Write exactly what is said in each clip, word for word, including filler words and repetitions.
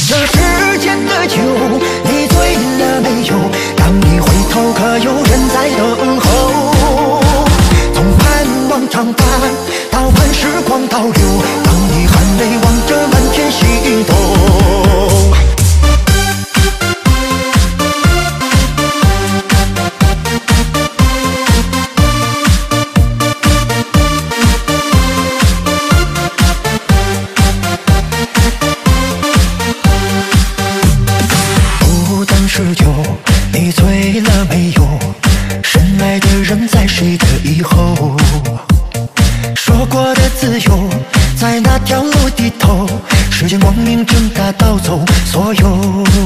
这世间的酒，你醉了没有？当你回头，可有人在等候？从盼望长大，到盼时光倒流，当你含泪望着满天星斗。是酒，你醉了没有？深爱的人在谁的以后？说过的自由，在那条路低头，时间光阴正大盗走所有。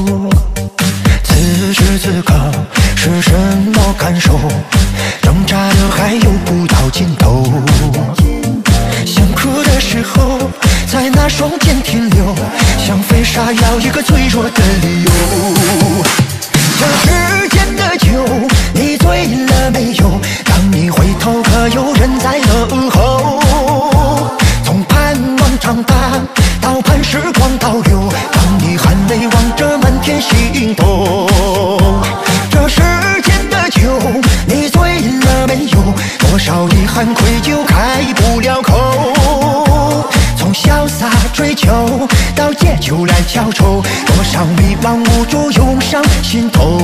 此时此刻是什么感受？挣扎的还有不到尽头。想哭的时候，在那双肩停留，想飞沙要一个脆弱的理由。这世间的酒，你醉了没有？当你回头，可有人在等候？从盼望长大，到盼时光倒流，当你含泪望着满天星斗。这世间的酒，你醉了没有？多少遗憾愧疚开不了口。从潇洒追求到借酒来浇愁，多少迷茫无助涌上心头。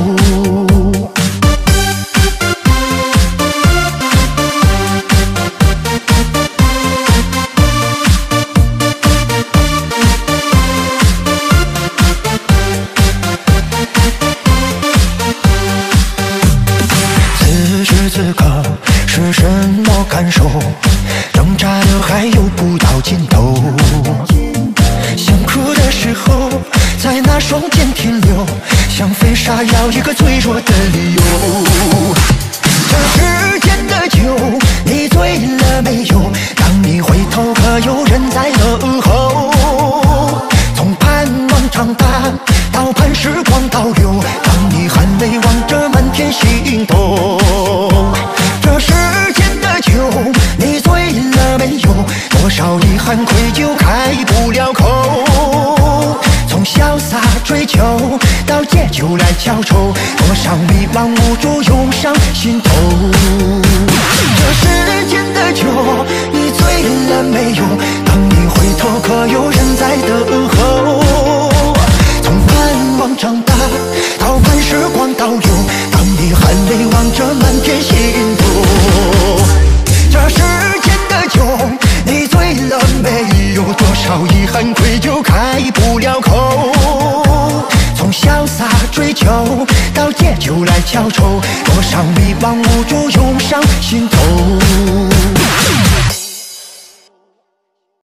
此时此刻是什么感受？挣扎的还有不到尽头。想哭的时候，在那双肩停留，想飞沙要一个脆弱的理由。这世间的酒，你醉了没有？当你回头，可有人在等候？从盼望长大，到盼时光倒流，当你含泪望着满天星斗。这世间的酒，你醉了没有？多少遗憾愧疚开不了口。从潇洒追求到借酒来浇愁，多少迷茫无助涌上心头。这世间的酒，你醉了没有？当你回头，可有人在等候？从盼望长大，到盼时光倒流，当你含泪望着满天星斗。这世间的酒，你醉了没有？多少遗憾愧疚开不了口。从潇洒追求到借酒来浇愁，多少迷茫无助涌上心头。